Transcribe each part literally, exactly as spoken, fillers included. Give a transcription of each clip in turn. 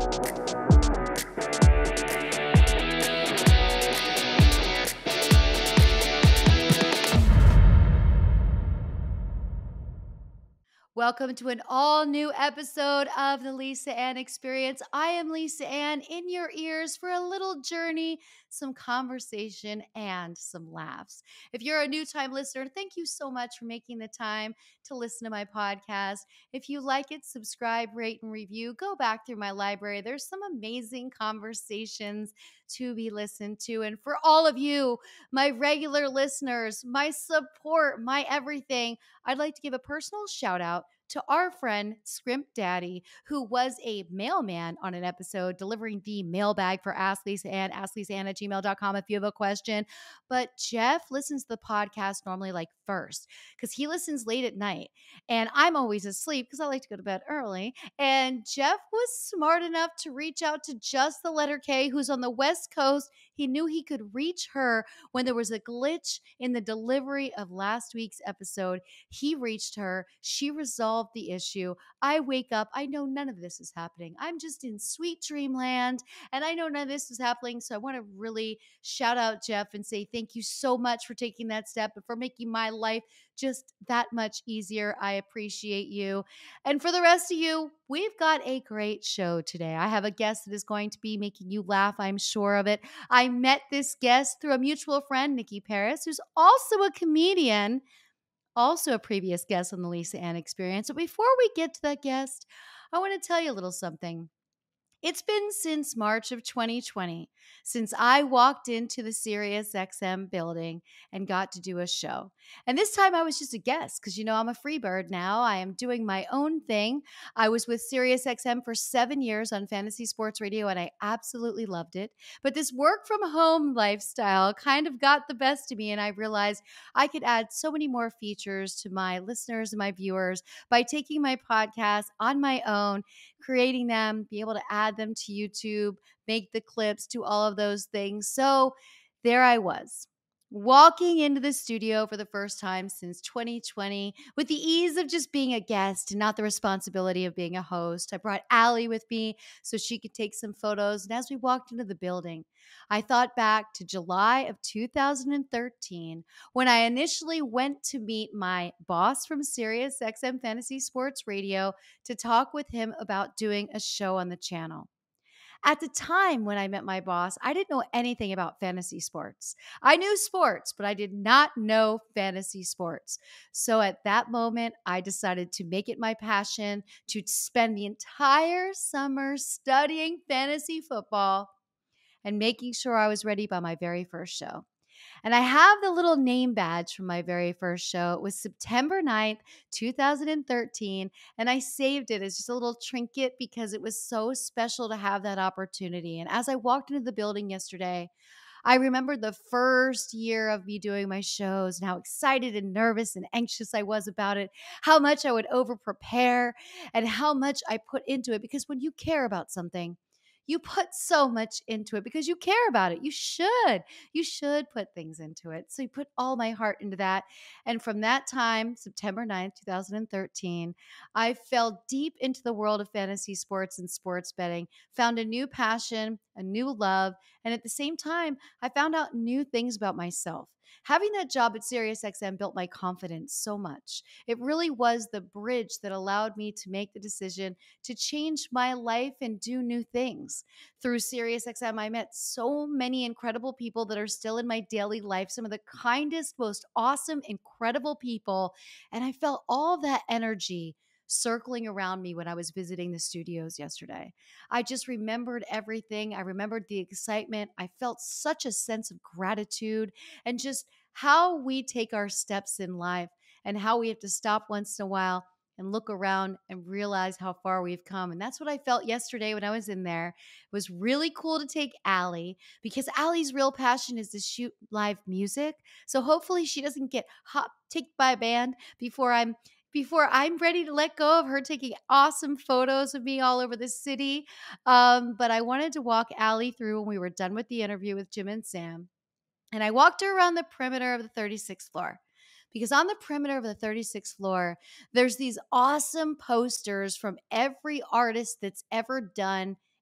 Welcome to an all new episode of the Lisa Ann Experience. I am Lisa Ann in your ears for a little journey, some conversation, and some laughs. If you're a new time listener, thank you so much for making the time to listen to my podcast. If you like it, subscribe, rate, and review. Go back through my library. There's some amazing conversations to be listened to. And for all of you, my regular listeners, my support, my everything, I'd like to give a personal shout out to our friend Scrimp Daddy, who was a mailman on an episode delivering the mailbag for Ask Lisa Ann, ask lisa ann at gmail dot com if you have a question. But Jeff listens to the podcast normally like first because he listens late at night. And I'm always asleep because I like to go to bed early. And Jeff was smart enough to reach out to Just the Letter K, who's on the West Coast. He knew he could reach her when there was a glitch in the delivery of last week's episode. He reached her. She resolved the issue. I wake up. I know none of this is happening. I'm just in sweet dreamland, and I know none of this is happening. So I want to really shout out Jeff and say thank you so much for taking that step and for making my life just that much easier. I appreciate you. And for the rest of you, we've got a great show today. I have a guest that is going to be making you laugh. I'm sure of it. I met this guest through a mutual friend, Nikki Paris, who's also a comedian, also a previous guest on the Lisa Ann Experience. But before we get to that guest, I want to tell you a little something. It's been since March of twenty twenty since I walked into the SiriusXM building and got to do a show. And this time I was just a guest because, you know, I'm a free bird now. I am doing my own thing. I was with SiriusXM for seven years on Fantasy Sports Radio, and I absolutely loved it. But this work from home lifestyle kind of got the best of me, and I realized I could add so many more features to my listeners and my viewers by taking my podcast on my own, creating them, be able to add them to YouTube, make the clips, do all of those things. So there I was, walking into the studio for the first time since twenty twenty with the ease of just being a guest and not the responsibility of being a host. I brought Allie with me so she could take some photos. And as we walked into the building, I thought back to July of two thousand thirteen when I initially went to meet my boss from SiriusXM Fantasy Sports Radio to talk with him about doing a show on the channel. At the time when I met my boss, I didn't know anything about fantasy sports. I knew sports, but I did not know fantasy sports. So at that moment, I decided to make it my passion to spend the entire summer studying fantasy football and making sure I was ready by my very first show. And I have the little name badge from my very first show. It was September ninth, two thousand thirteen, and I saved it as just a little trinket because it was so special to have that opportunity. And as I walked into the building yesterday, I remembered the first year of me doing my shows and how excited and nervous and anxious I was about it, how much I would over prepare and how much I put into it. Because when you care about something, you put so much into it because you care about it. You should. You should put things into it. So you put all my heart into that. And from that time, September ninth, two thousand thirteen, I fell deep into the world of fantasy sports and sports betting, found a new passion, a new love, and at the same time, I found out new things about myself. Having that job at SiriusXM built my confidence so much. It really was the bridge that allowed me to make the decision to change my life and do new things. Through SiriusXM, I met so many incredible people that are still in my daily life, some of the kindest, most awesome, incredible people. And I felt all that energy circling around me when I was visiting the studios yesterday. I just remembered everything. I remembered the excitement. I felt such a sense of gratitude and just how we take our steps in life and how we have to stop once in a while and look around and realize how far we've come. And that's what I felt yesterday when I was in there. It was really cool to take Allie because Allie's real passion is to shoot live music. So hopefully she doesn't get hot ticked by a band before I'm before I'm ready to let go of her taking awesome photos of me all over the city. Um, but I wanted to walk Allie through when we were done with the interview with Jim and Sam. And I walked her around the perimeter of the thirty-sixth floor. Because on the perimeter of the thirty-sixth floor, there's these awesome posters from every artist that's ever done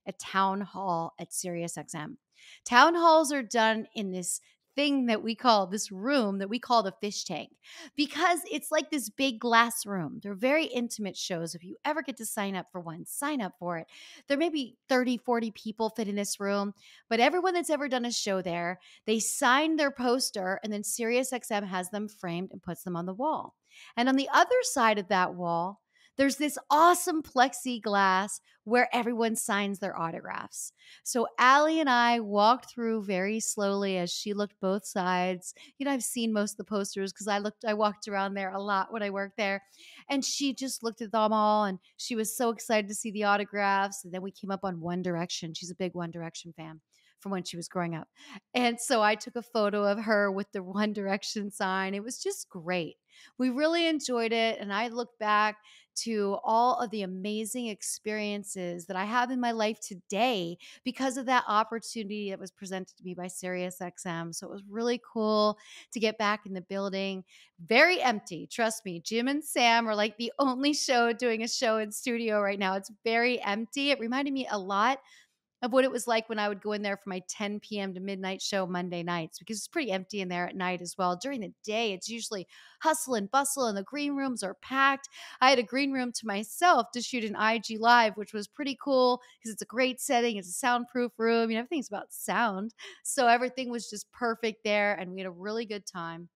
a town hall at SiriusXM. Town halls are done in this thing that we call this room that we call the fish tank because it's like this big glass room. They're very intimate shows. If you ever get to sign up for one, sign up for it. There may be thirty, forty people fit in this room, but everyone that's ever done a show there, they sign their poster and then SiriusXM has them framed and puts them on the wall. And on the other side of that wall, there's this awesome plexiglass where everyone signs their autographs. So Allie and I walked through very slowly as she looked both sides. You know, I've seen most of the posters because I looked, I walked around there a lot when I worked there. And she just looked at them all and she was so excited to see the autographs. And then we came up on One Direction. She's a big One Direction fan from when she was growing up. And so I took a photo of her with the One Direction sign. It was just great. We really enjoyed it. And I look back to all of the amazing experiences that I have in my life today because of that opportunity that was presented to me by SiriusXM. So it was really cool to get back in the building. Very empty. Trust me, Jim and Sam are like the only show doing a show in studio right now. It's very empty. It reminded me a lot of what it was like when I would go in there for my ten p.m. to midnight show Monday nights, because it's pretty empty in there at night as well. During the day, it's usually hustle and bustle and the green rooms are packed. I had a green room to myself to shoot an I G live, which was pretty cool because it's a great setting. It's a soundproof room. You know, everything's about sound. So everything was just perfect there. And we had a really good time.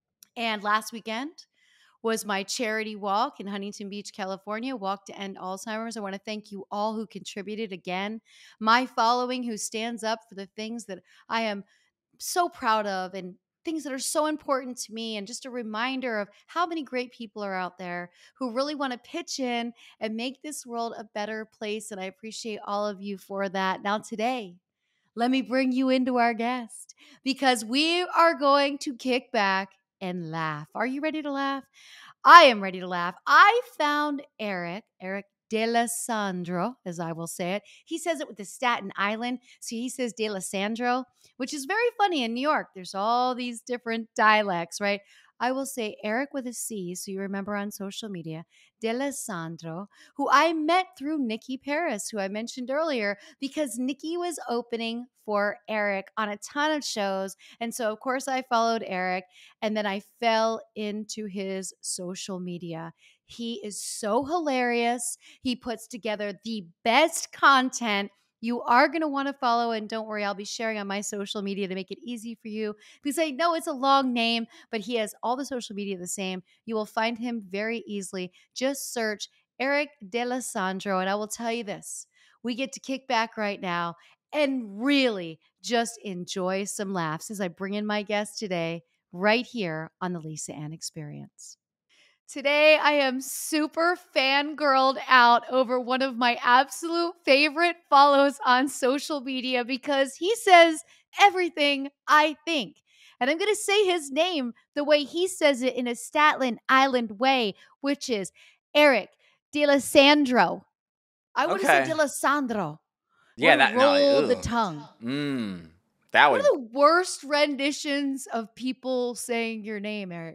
And last weekend was my charity walk in Huntington Beach, California, Walk to End Alzheimer's. I want to thank you all who contributed again. My following who stands up for the things that I am so proud of and things that are so important to me, and just a reminder of how many great people are out there who really want to pitch in and make this world a better place. And I appreciate all of you for that. Now, today, let me bring you into our guest because we are going to kick back and laugh. Are you ready to laugh? I am ready to laugh. I found Eric, Eric D'Alessandro, as I will say it. He says it with the Staten Island. So he says D'Alessandro, which is very funny in New York. There's all these different dialects, right? I will say Eric with a C, so you remember on social media, D'Alessandro, who I met through Nikki Paris, who I mentioned earlier, because Nikki was opening for Eric on a ton of shows. And so, of course, I followed Eric, and then I fell into his social media. He is so hilarious. He puts together the best content. You are going to want to follow, and don't worry, I'll be sharing on my social media to make it easy for you because I know it's a long name, but he has all the social media the same. You will find him very easily. Just search Eric D'Alessandro, and I will tell you this. We get to kick back right now and really just enjoy some laughs as I bring in my guest today right here on the Lisa Ann Experience. Today, I am super fangirled out over one of my absolute favorite follows on social media because he says everything I think. And I'm going to say his name the way he says it in a Staten Island way, which is Eric D'Alessandro. I want to say Okay. D'Alessandro. Yeah, Want that to no. roll the Ugh. tongue. Mm, that One would. of the worst renditions of people saying your name, Eric.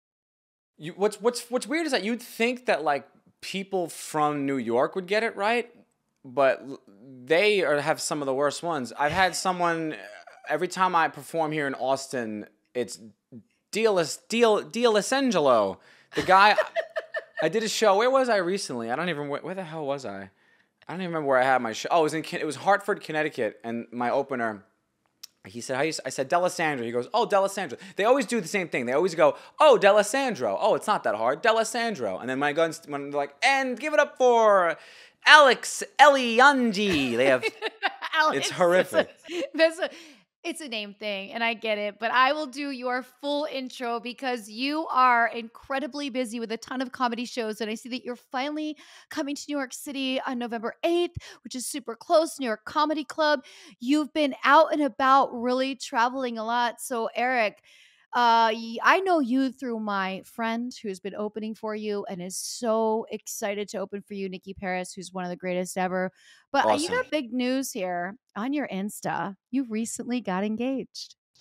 You, what's what's what's weird is that you'd think that like people from New York would get it right, but l- they are have some of the worst ones. I've had someone every time I perform here in Austin, it's Dielis Deal Dielesangelo. The guy I did a show. Where was I recently? I don't even where, where the hell was I? I don't even remember where I had my show. Oh, it was in Con- it was Hartford, Connecticut, and my opener. He said, how you, s- I said, D'Alessandro. He goes, oh, D'Alessandro. They always do the same thing. They always go, oh, D'Alessandro. Oh, it's not that hard. D'Alessandro. And then when I go, and, when they're like, and give it up for Alex Eliandi. They have, Alex, it's horrific. That's a, it's a name thing, and I get it. But I will do your full intro because you are incredibly busy with a ton of comedy shows. And I see that you're finally coming to New York City on November eighth, which is super close, New York Comedy Club. You've been out and about, really traveling a lot. So, Eric, uh, y- I know you through my friend who's been opening for you and is so excited to open for you, Nikki Paris, who's one of the greatest ever. But uh, you Awesome. got big news here on your Insta. You recently got engaged.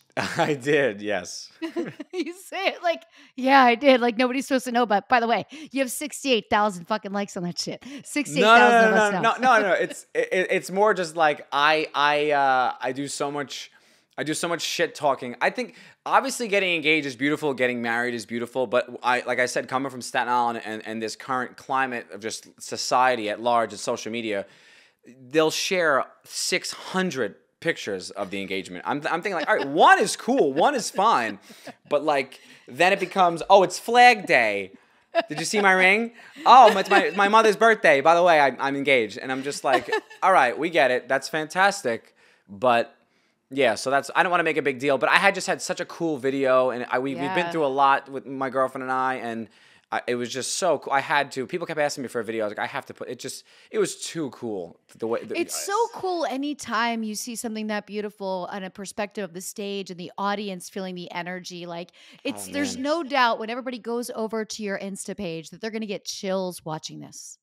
I did, yes. You say it like, yeah, I did. Like nobody's supposed to know. But by the way, you have sixty-eight thousand fucking likes on that shit. No, sixty-eight thousand no, of us no, no, know. no, no, no. It's it, it's more just like I I uh I do so much I do so much shit talking. I think obviously getting engaged is beautiful, getting married is beautiful, but I like I said, coming from Staten Island and, and this current climate of just society at large and social media, they'll share six hundred pictures of the engagement. I'm, I'm thinking like, all right, one is cool, one is fine, but like then it becomes, oh, it's Flag Day. Did you see my ring? Oh, it's my my mother's birthday. By the way, I, I'm engaged, and I'm just like, all right, we get it. That's fantastic, but yeah. So that's I don't want to make a big deal, but I had just had such a cool video, and I we we've been Yeah. through a lot with my girlfriend and I, and I, it was just so cool. I had to. People kept asking me for a video. I was like, I have to put it. Just it was too cool. The way the, It's so cool anytime you see something that beautiful on a perspective of the stage and the audience feeling the energy. Like it's oh there's man. no doubt when everybody goes over to your Insta page that they're gonna get chills watching this.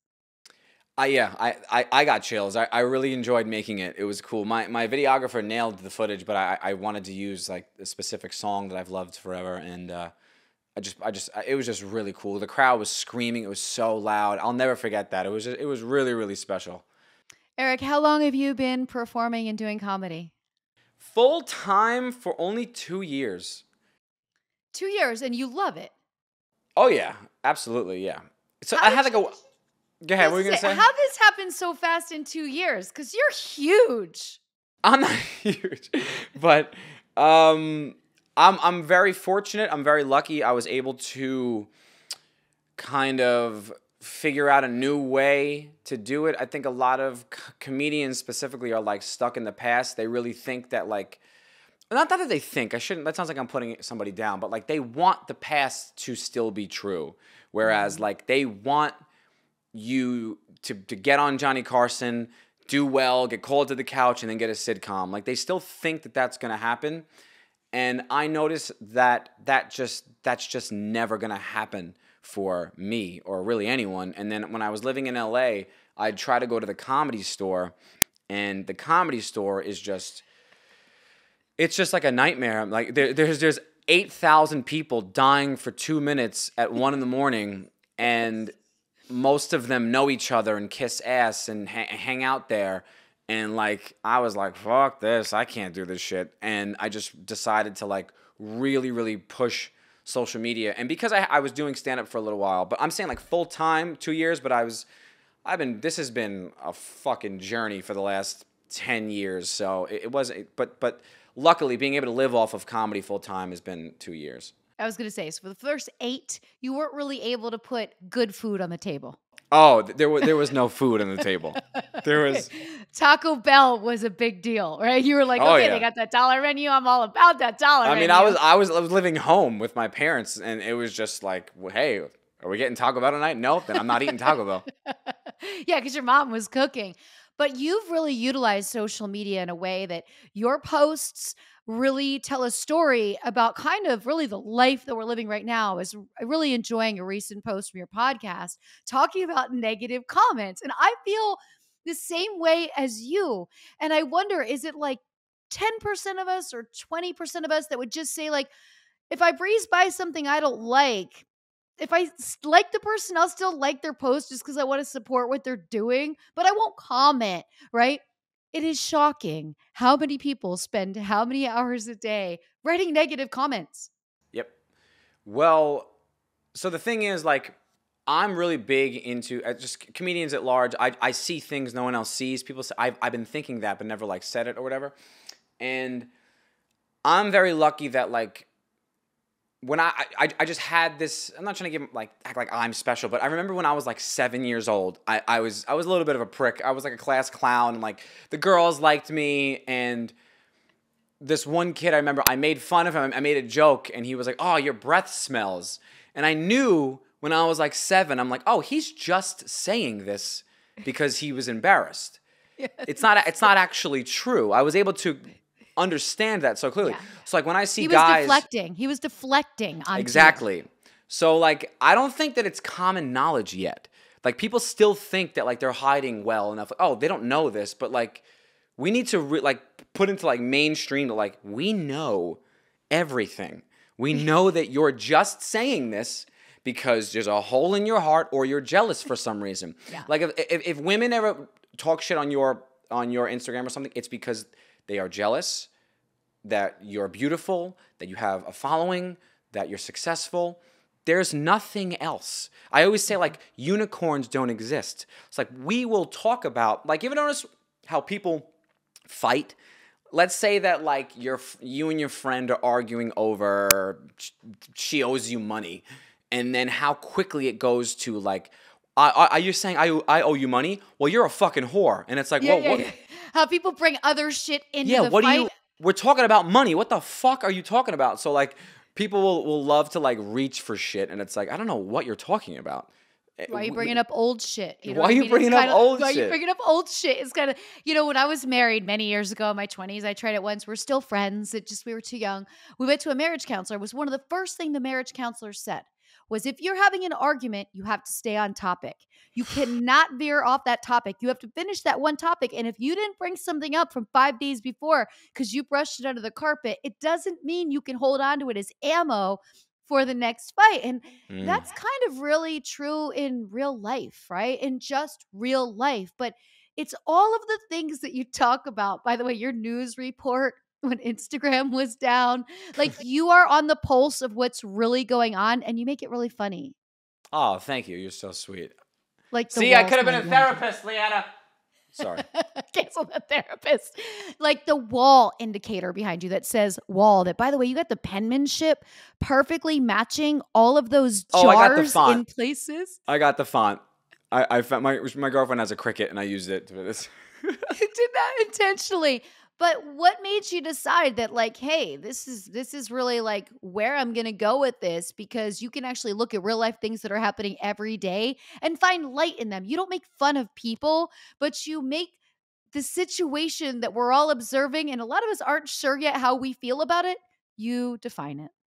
I yeah, I, I, I got chills. I, I really enjoyed making it. It was cool. My my videographer nailed the footage, but I, I wanted to use like a specific song that I've loved forever, and uh, I just I just it was just really cool. The crowd was screaming. It was so loud. I'll never forget that. It was just, it was really really special. Eric, how long have you been performing and doing comedy? Full time for only two years. Two years, and you love it. Oh yeah, absolutely yeah. So How I did had like a. you- Go ahead. What were you gonna Say, say? how this happened so fast in two years? Because you're huge. I'm not huge, but um, I'm I'm very fortunate. I'm very lucky. I was able to kind of figure out a new way to do it. I think a lot of c- comedians specifically are like stuck in the past. They really think that like not that they think. I shouldn't. That sounds like I'm putting somebody down, but like they want the past to still be true, whereas like they want you to to get on Johnny Carson, do well, get called to the couch, and then get a sitcom. Like they still think that that's gonna happen, and I notice that that just that's just never gonna happen for me or really anyone. And then when I was living in L A, I'd try to go to the Comedy Store, and the Comedy Store is just it's just like a nightmare. Like there, there's there's eight thousand people dying for two minutes at one in the morning, and most of them know each other and kiss ass and ha- hang out there. And like I was like, fuck this, I can't do this shit. And I just decided to like really, really push social media. And because I, I was doing stand up for a little while, but I'm saying like full time, two years, but I was, I've been, this has been a fucking journey for the last ten years. So it, it wasn't, but, but luckily being able to live off of comedy full time has been two years. I was going to say, so for the first eight, you weren't really able to put good food on the table. Oh, th- there was there was no food on the table. There was Taco Bell was a big deal, right? You were like, Oh, okay, yeah. they got that dollar menu. I'm all about that dollar I menu. mean, I was I was I was living home with my parents, and it was just like, well, hey, are we getting Taco Bell tonight? Nope, then I'm not eating Taco Bell. Yeah, because your mom was cooking. But you've really utilized social media in a way that your posts really tell a story about kind of really the life that we're living right now. I was really enjoying a recent post from your podcast talking about negative comments. And I feel the same way as you. And I wonder, is it like ten percent of us or twenty percent of us that would just say, like, if I breeze by something I don't like, if I s- like the person, I'll still like their post just because I want to support what they're doing, but I won't comment, right? It is shocking how many people spend how many hours a day writing negative comments. Yep. Well, so the thing is, like, I'm really big into uh, just comedians at large. I I see things no one else sees. People say I've I've been thinking that, but never like said it or whatever. And I'm very lucky that like when I, I I just had this. I'm not trying to give like act like I'm special, but I remember when I was like seven years old. I, I was I was a little bit of a prick. I was like a class clown, and like the girls liked me. And this one kid, I remember I made fun of him. I made a joke, and he was like, "Oh, your breath smells." And I knew when I was like seven, I'm like, "Oh, he's just saying this because he was embarrassed." Yes. It's not it's not actually true. I was able to understand that so clearly. Yeah. So like when I see He was guys deflecting. He was deflecting onto you. Exactly. So like I don't think that it's common knowledge yet. Like people still think that like they're hiding well enough. Like, oh, they don't know this, but like we need to re- like put into like mainstream that like we know everything. We know that you're just saying this because there's a hole in your heart or you're jealous for some reason. Yeah. Like if, if, if women ever talk shit on your on your Instagram or something, it's because they are jealous that you're beautiful, that you have a following, that you're successful. There's nothing else. I always say, like, unicorns don't exist. It's like we will talk about, like, you ever notice how people fight? Let's say that, like, you're, you and your friend are arguing over she owes you money, and then how quickly it goes to, like, are, are you saying I, I owe you money? Well, you're a fucking whore. And it's like, Yeah, whoa, yeah, what? yeah. How people bring other shit into Yeah, the what do fight. you, we're talking about money. What the fuck are you talking about? So, like, people will, will love to, like, reach for shit, and it's like, I don't know what you're talking about. Why are you bringing up old shit? You know Why what are I you mean? bringing It's up kinda, old why are you shit? bringing up old shit? It's kind of, you know, when I was married many years ago in my twenties, I tried it once. We're still friends. It just, we were too young. We went to a marriage counselor. It was one of the first thing the marriage counselor said was if you're having an argument, you have to stay on topic. You cannot veer off that topic. You have to finish that one topic. And if you didn't bring something up from five days before because you brushed it under the carpet, it doesn't mean you can hold on to it as ammo for the next fight. And Mm. that's kind of really true in real life, right? In just real life. But it's all of the things that you talk about. By the way, your news report when Instagram was down, like you are on the pulse of what's really going on and you make it really funny. Oh, thank you. You're so sweet. Like the See, I wall could have been sign a behind you. therapist, Leanna. Sorry. Cancel the therapist. Like the wall indicator behind you that says wall. That, by the way, you got the penmanship perfectly matching all of those Oh, I got the jars font. in places. I got the font. I, I found my my girlfriend has a Cricut, and I used it for this. You did that intentionally. But what made you decide that, like, hey, this is this is really like where I'm gonna go with this? Because you can actually look at real life things that are happening every day and find light in them. You don't make fun of people, but you make the situation that we're all observing, and a lot of us aren't sure yet how we feel about it. You define it.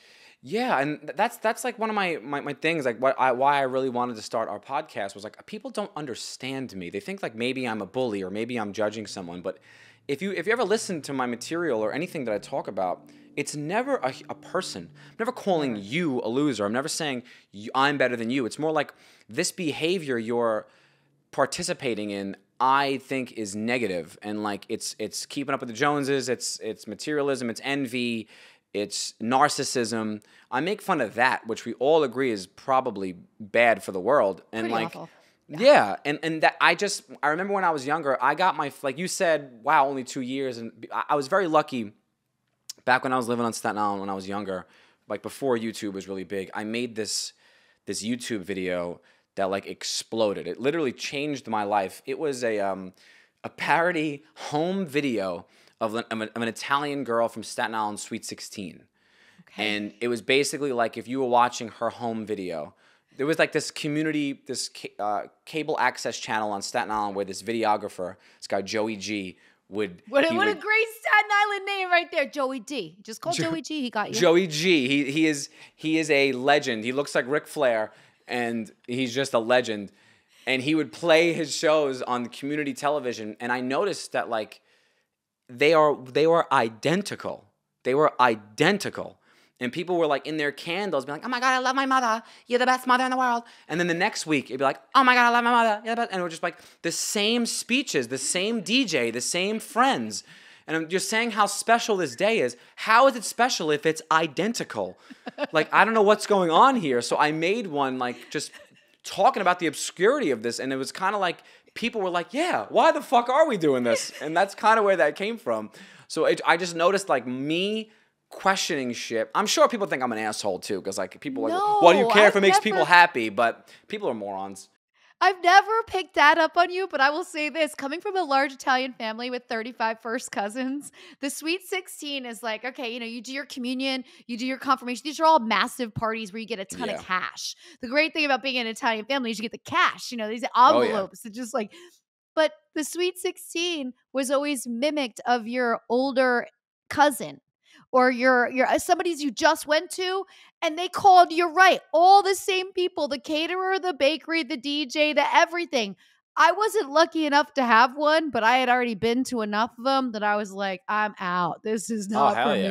Yeah, and th- that's that's like one of my my, my things. Like what I why I really wanted to start our podcast was like people don't understand me. They think like maybe I'm a bully or maybe I'm judging someone. But if you if you ever listen to my material or anything that I talk about, it's never a, a person. I'm never calling Never. you a loser. I'm never saying you, I'm better than you. It's more like this behavior you're participating in. I think is negative and like it's it's keeping up with the Joneses. It's it's materialism. It's envy. It's narcissism. I make fun of that, which we all agree is probably bad for the world. And Pretty like, awful. yeah, and and that I just I remember when I was younger, I got my like you said, wow, only two years, and I I was very lucky. Back when I was living on Staten Island when I was younger, like before YouTube was really big, I made this this YouTube video that like exploded. It literally changed my life. It was a um a parody home video of an, of an of an Italian girl from Staten Island, Sweet sixteen. Okay. And it was basically like if you were watching her home video, there was like this community, this ca- uh, cable access channel on Staten Island where this videographer, this guy Joey G, would What a, he what a would great Staten Island name right there, Joey D. Just call Jo- Joey G. He got you. Joey G. He he is he is a legend. He looks like Ric Flair, and he's just a legend. And he would play his shows on community television, and I noticed that like they are they were identical. They were identical. And people were like in their candles, being like, "Oh my God, I love my mother. You're the best mother in the world." And then the next week, it'd be like, "Oh my God, I love my mother. You're the best." And it was just like the same speeches, the same D J, the same friends. And I'm just saying how special this day is. How is it special if it's identical? Like, I don't know what's going on here. So I made one, like, just talking about the obscurity of this. And it was kind of like, people were like, yeah, why the fuck are we doing this? And that's kind of where that came from. So it, I just noticed, like, me questioning shit. I'm sure people think I'm an asshole, too. Because, like, people are like, No, why do you care if I've it makes never, people happy? But people are morons. I've never picked that up on you, but I will say this. Coming from a large Italian family with thirty-five first cousins, the Sweet sixteen is like, okay, you know, you do your communion, you do your confirmation. These are all massive parties where you get a ton Yeah. of cash. The great thing about being an Italian family is you get the cash, you know, these Oh, yeah. envelopes. It's just like, but the Sweet sixteen was always mimicked of your older cousin or your your uh, somebody's you just went to, and they called, you're right, all the same people, the caterer, the bakery, the D J, the everything. I wasn't lucky enough to have one, but I had already been to enough of them that I was like, I'm out. This is Oh, not hell for yeah. me.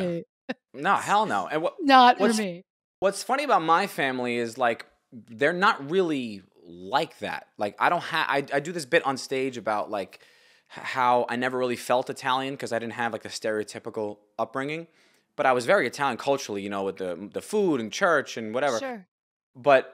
No, hell no. And what Not for what's me. what's funny about my family is like they're not really like that. Like I don't have I, I do this bit on stage about like h- how I never really felt Italian because I didn't have like the stereotypical upbringing, but I was very Italian culturally, you know, with the the food and church and whatever. Sure. But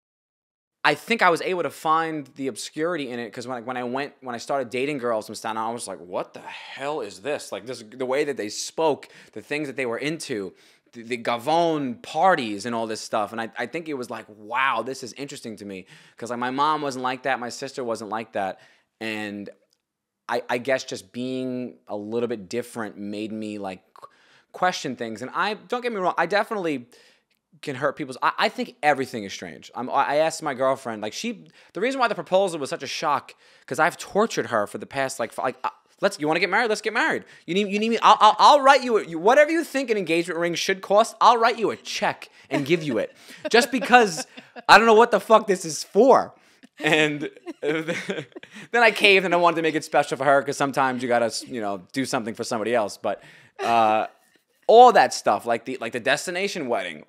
I think I was able to find the obscurity in it because when I, when I went when I started dating girls from Staten Island, I was like, "What the hell is this?" Like this, the way that they spoke, the things that they were into, the, the Gavone parties and all this stuff. And I, I think it was like, "Wow, this is interesting to me," because like my mom wasn't like that, my sister wasn't like that, and I, I guess just being a little bit different made me like question things. And I don't get me wrong, I definitely can hurt people's. I, I think everything is strange. I'm, I asked my girlfriend, like she, the reason why the proposal was such a shock, because I've tortured her for the past like, like uh, let's. You want to get married? Let's get married. You need, you need me. I'll, I'll, I'll write you, a, you whatever you think an engagement ring should cost. I'll write you a check and give you it, just because I don't know what the fuck this is for. And then I caved and I wanted to make it special for her because sometimes you gotta, you know, do something for somebody else. But uh, all that stuff, like the like the destination wedding.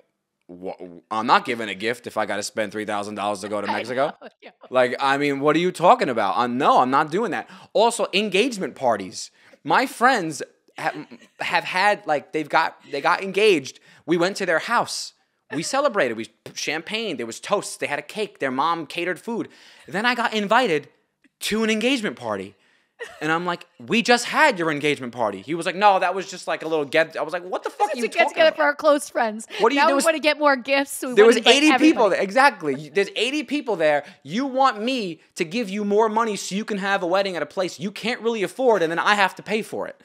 I'm not giving a gift if I got to spend three thousand dollars to go to Mexico. I know, yeah. Like, I mean, what are you talking about? Uh, no, I'm not doing that. Also, engagement parties. My friends have, have had, like, they've got, they got engaged. We went to their house. We celebrated. We champagne. There was toasts. They had a cake. Their mom catered food. Then I got invited to an engagement party. And I'm like, we just had your engagement party. He was like, no, that was just like a little get. I was like, what the fuck are you To get talking together about? for our close friends. What do you now do? we want to get more gifts. So we There want was to invite eighty people everybody. there. Exactly. There's eighty people there. You want me to give you more money so you can have a wedding at a place you can't really afford, and then I have to pay for it.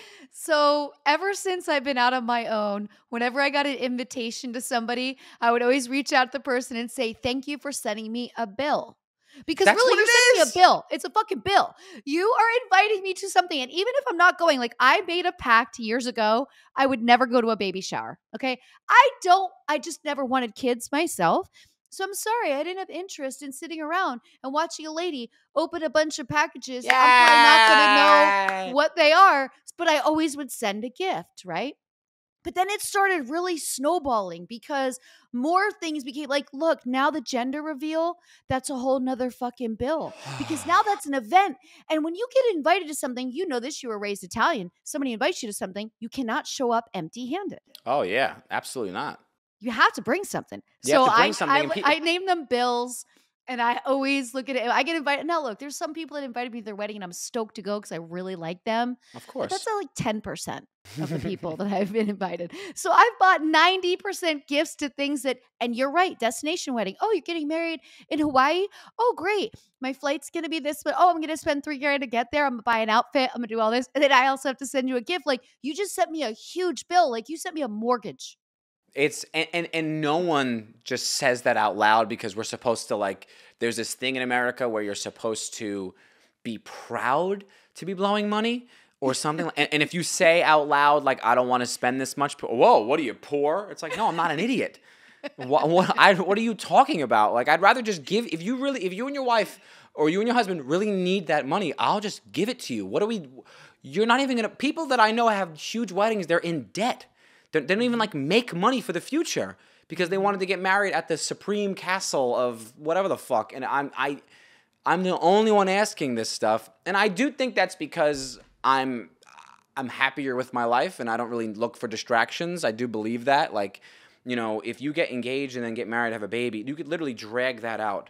So ever since I've been out on my own, whenever I got an invitation to somebody, I would always reach out to the person and say, thank you for sending me a bill. Because That's really, what you're it sending me is. a bill. It's a fucking bill. You are inviting me to something. And even if I'm not going, like I made a pact years ago, I would never go to a baby shower. Okay. I don't, I just never wanted kids myself. So I'm sorry, I didn't have interest in sitting around and watching a lady open a bunch of packages that I'm probably not going to know Yeah. what they are, but I always would send a gift, right? But then it started really snowballing because more things became like, look, now the gender reveal, that's a whole nother fucking bill. Because now that's an event. And when you get invited to something, you know this, you were raised Italian. Somebody invites you to something, you cannot show up empty handed. Oh yeah, absolutely not. You have to bring something. You have So to bring I, something, I, and pe- I name them bills. And I always look at it. I get invited. Now, look, there's some people that invited me to their wedding, and I'm stoked to go because I really like them. Of But that's course. uh, like ten percent of the people that I've been invited. So I've bought ninety percent gifts to things that, and you're right, destination wedding. Oh, you're getting married in Hawaii? Oh, great. My flight's going to be this, but oh, I'm going to spend three grand to get there. I'm going to buy an outfit. I'm going to do all this. And then I also have to send you a gift. Like, you just sent me a huge bill. Like, you sent me a mortgage. It's and, and and no one just says that out loud because we're supposed to like. There's this thing in America where you're supposed to be proud to be blowing money or something. and, and if you say out loud like I don't want to spend this much, whoa, what are you poor? It's like no, I'm not an idiot. What what, I, what are you talking about? Like I'd rather just give. If you really, if you and your wife or you and your husband really need that money, I'll just give it to you. What are we? You're not even gonna. People that I know have huge weddings. They're in debt. They don't even like make money for the future because they wanted to get married at the supreme castle of whatever the fuck. And I'm I, I'm the only one asking this stuff, and I do think that's because I'm I'm happier with my life, and I don't really look for distractions. I do believe that, like, you know, if you get engaged and then get married, have a baby, you could literally drag that out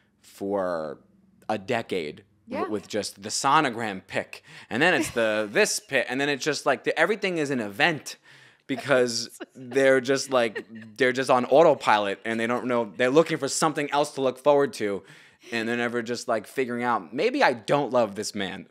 for a decade. Yeah. w- With just the sonogram pick, and then it's the this pick, and then it's just like the, everything is an event. Because they're just like they're just on autopilot and they don't know they're looking for something else to look forward to, and they're never just like figuring out maybe I don't love this man.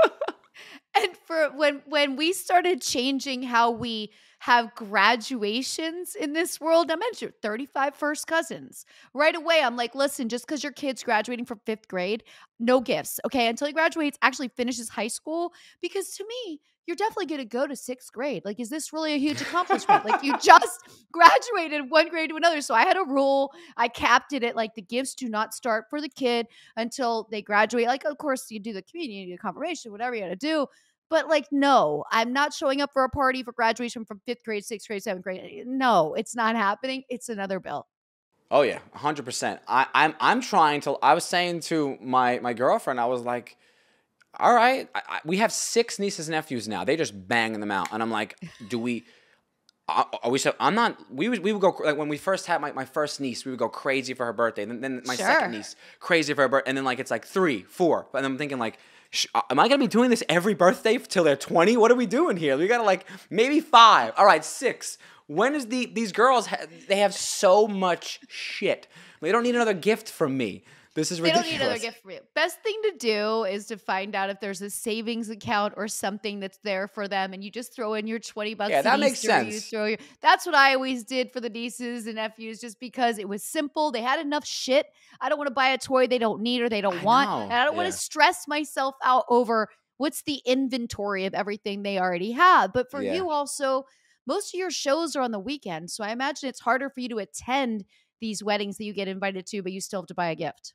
And for when when we started changing how we have graduations in this world, I mentioned thirty-five first cousins. Right away, I'm like, listen, just because your kid's graduating from fifth grade, no gifts, okay? Until he graduates, actually finishes high school. Because to me, you're definitely going to go to sixth grade. Like, is this really a huge accomplishment? Like, you just graduated one grade to another. So I had a rule. I capped it at like the gifts do not start for the kid until they graduate. Like, of course, you do the communion, you do the confirmation, whatever you got to do. But like, no, I'm not showing up for a party for graduation from fifth grade, sixth grade, seventh grade. No, it's not happening. It's another bill. Oh yeah, one hundred percent. I, I'm I'm trying to. I was saying to my my girlfriend, I was like, all right, I, I, we have six nieces and nephews now. They just banging them out, and I'm like, do we? Are are we so? I'm not. We would we would go like when we first had my, my first niece, we would go crazy for her birthday. Then then my second Sure. niece, crazy for her birthday, and then like it's like three, four. And I'm thinking like, sh- uh, am I gonna be doing this every birthday till they're twenty? What are we doing here? We gotta like maybe five. All right, six. When is the these girls? Ha- they have so much shit. They don't need another gift from me. This is They don't ridiculous. need another gift from you. Best thing to do is to find out if there's a savings account or something that's there for them, and you just throw in your twenty bucks. Yeah, at that makes Easter, you sense. throw your, that's what I always did for the nieces and nephews, just because it was simple. They had enough shit. I don't want to buy a toy they don't need or they don't I want, and know. I don't want Yeah. to stress myself out over what's the inventory of everything they already have. But for Yeah. you also, most of your shows are on the weekend, so I imagine it's harder for you to attend these weddings that you get invited to, but you still have to buy a gift.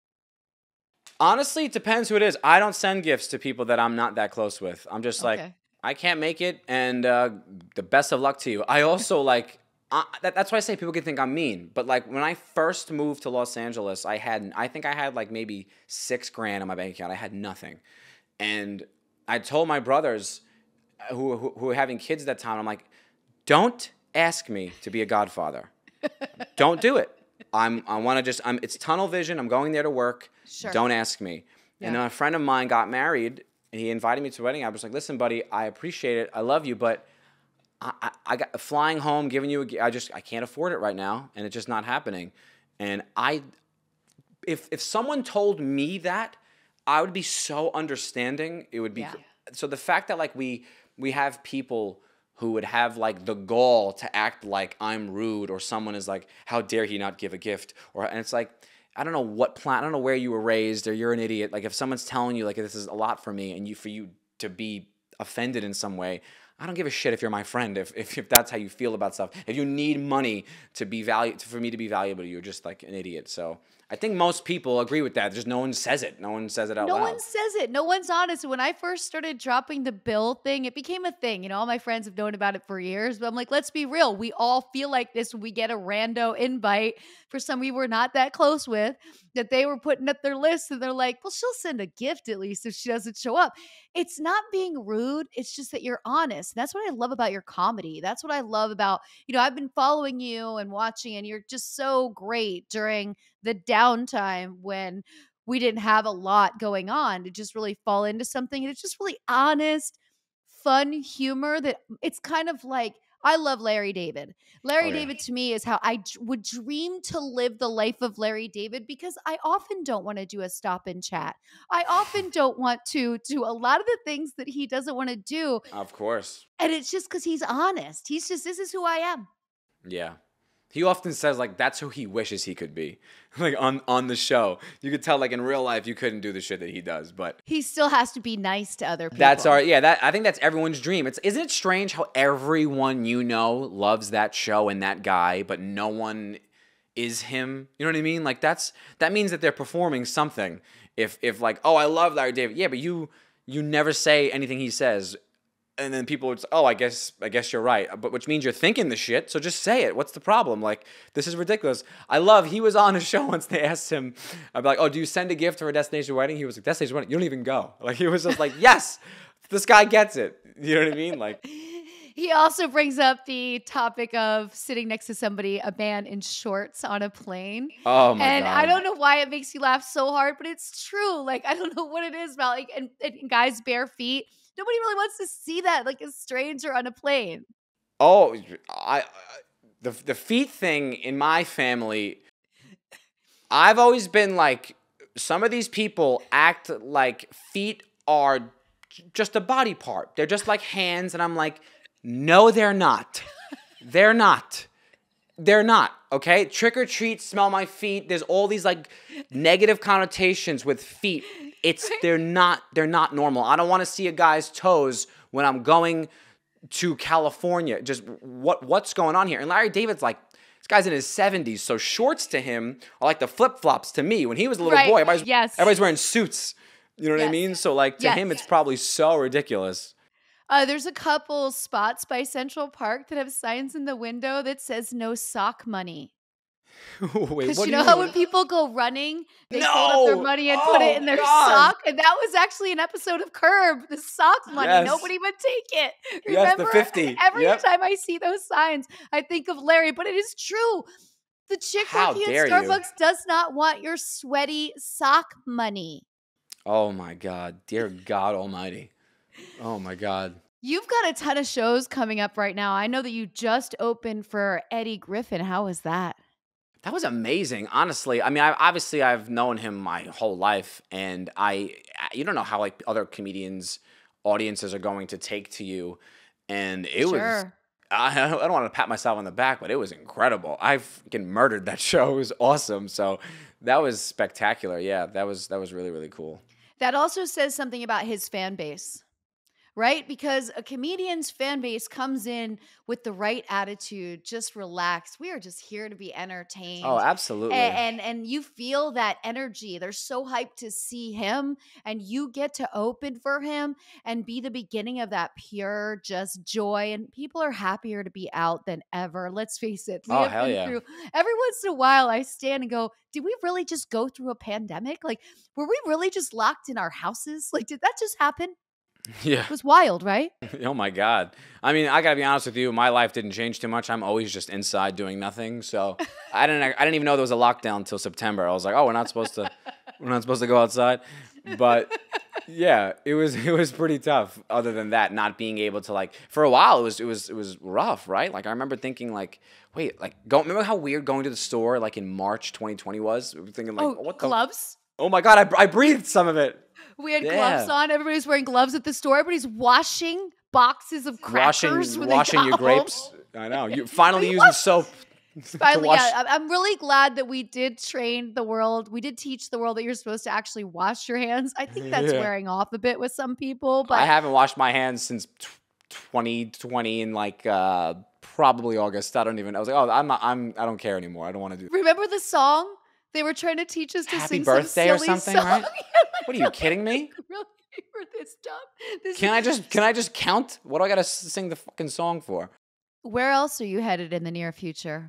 Honestly, it depends who it is. I don't send gifts to people that I'm not that close with. I'm just like, Okay. I can't make it, and uh, the best of luck to you. I also like, uh, that, that's why I say people can think I'm mean. But like when I first moved to Los Angeles, I had, I think I had like maybe six grand in my bank account. I had nothing, and I told my brothers who who, who were having kids at that time, I'm like, don't ask me to be a godfather. Don't do it. I'm I want to just I'm it's tunnel vision. I'm going there to work. Sure. Don't ask me. Yeah. And then a friend of mine got married and he invited me to a wedding. I was like, listen, buddy, I appreciate it. I love you, but I, I, I got flying home, giving you a gi- I just I can't afford it right now, and it's just not happening. And I if if someone told me that, I would be so understanding. It would be Yeah. so the fact that like we we have people who would have like the gall to act like I'm rude, or someone is like, how dare he not give a gift, or and it's like, I don't know what plan, I don't know where you were raised, or you're an idiot. Like if someone's telling you like this is a lot for me, and you for you to be offended in some way, I don't give a shit if you're my friend, if if, if that's how you feel about stuff. If you need money to be value for me to be valuable to you, you're just like an idiot. So I think most people agree with that. Just no one says it. No one says it out No loud. one says it. No one's honest. When I first started dropping the bill thing, it became a thing. You know, all my friends have known about it for years, but I'm like, let's be real. We all feel like this when we get a rando invite for some we were not that close with, that they were putting up their list and they're like, well, she'll send a gift at least if she doesn't show up. It's not being rude. It's just that you're honest. And that's what I love about your comedy. That's what I love about, you know, I've been following you and watching, and you're just so great during the downtime when we didn't have a lot going on to just really fall into something. And it's just really honest, fun humor that it's kind of like, I love Larry David. Oh Larry yeah. David to me is how I d- would dream to live the life of Larry David, because I often don't want to do a stop and chat. I often don't want to do a lot of the things that he doesn't want to do. Of course. And it's just because he's honest. He's just, this is who I am. Yeah. He often says like that's who he wishes he could be. Like on on the show. You could tell like in real life you couldn't do the shit that he does, but He still has to be nice to other people. that's our yeah, that I think that's everyone's dream. It's isn't it strange how everyone you know loves that show and that guy, but no one is him? You know what I mean? Like that's that means that they're performing something. If if like, oh, I love Larry David. Yeah, but you you never say anything he says. And then people would say, oh, I guess I guess you're right. But which means you're thinking the shit, so just say it. What's the problem? Like, this is ridiculous. I love, he was on a show once, they asked him, I'd be like, oh, do you send a gift for a destination wedding? He was like, destination wedding? You don't even go. Like, he was just like, yes, this guy gets it. You know what I mean? Like, He also brings up the topic of sitting next to somebody, a man in shorts on a plane. oh my And God. I don't know why it makes you laugh so hard, but it's true. Like, I don't know what it is about, like, and, and guys' bare feet. Nobody really wants to see that, like a stranger on a plane. Oh, I, I the, the feet thing in my family, I've always been like, some of these people act like feet are j- just a body part. They're just like hands, and I'm like, no, they're not. They're not. They're not, okay? Trick or treat, smell my feet. There's all these like negative connotations with feet. It's they're not they're not normal. I don't want to see a guy's toes when I'm going to California. Just what what's going on here? And Larry David's like, this guy's in his seventies, so shorts to him are like the flip-flops to me. When he was a little Right, boy, everybody's, yes. everybody's wearing suits. You know what I Yes. mean? So like to Yes. him, it's probably so ridiculous. Uh, there's a couple spots by Central Park that have signs in the window that says no sock money. Wait, Because what you do you know mean? how What when do- people go running, they fold up their No! money and put it in Oh their God! sock? And that was actually an episode of Curb, the sock money. Yes. Nobody would take it. Yes, the Remember? And fifty. every Yep. time I see those signs, I think of Larry, but it is true. The chick How working at dare you? Starbucks does not want your sweaty sock money. Oh my God. Dear God Almighty. Oh my God. You've got a ton of shows coming up right now. I know that you just opened for Eddie Griffin. How was that? That was amazing, honestly. I mean, I, obviously, I've known him my whole life, and I, you don't know how like other comedians' audiences are going to take to you, and it was. Sure. I, I don't want to pat myself on the back, but it was incredible. I freaking murdered that show. It was awesome. So that was spectacular. Yeah, that was that was really really cool. That also says something about his fan base. Right? Because a comedian's fan base comes in with the right attitude, just relax. We are just here to be Oh, entertained. absolutely. And, and and you feel that energy. They're so hyped to see him, and you get to open for him and be the beginning of that pure just joy. And people are happier to be out than ever. Let's face it. We Oh, have hell been yeah. through every once in a while I stand and go, did we really just go through a pandemic? Like, were we really just locked in our houses? Like, did that just happen? Yeah. It was wild, right? Oh my God. I mean, I gotta be honest with you. My life didn't change too much. I'm always just inside doing nothing. So I didn't. I didn't even know there was a lockdown until September. I was like, oh, we're not supposed to. We're not supposed to go outside. But yeah, it was it was pretty tough. Other than that, not being able to like for a while, it was it was it was rough, right? Like I remember thinking like, wait, like go. Remember how weird going to the store like in March twenty twenty was? We were thinking like, Oh, what the? gloves? Oh my God, I I breathed some of it. We had Yeah. gloves on. Everybody's wearing gloves at the store. Everybody's washing boxes of Washing crackers when washing they your got home. grapes. I know. You finally We using wash- soap. to Finally, wash- yeah, I- I'm really glad that we did train the world. We did teach the world that you're supposed to actually wash your hands. I think that's Yeah. wearing off a bit with some people, but I haven't washed my hands since t- twenty twenty in like uh, probably August. I don't even. I was like, oh, I'm not. I'm. I don't care anymore. I don't want to do. remember the song? They were trying to teach us to Happy sing birthday some or silly something, song. right? What are you kidding me? Really, for this dumb. This Can I just can I just count? What do I gotta s- sing the fucking song for? Where else are you headed in the near future?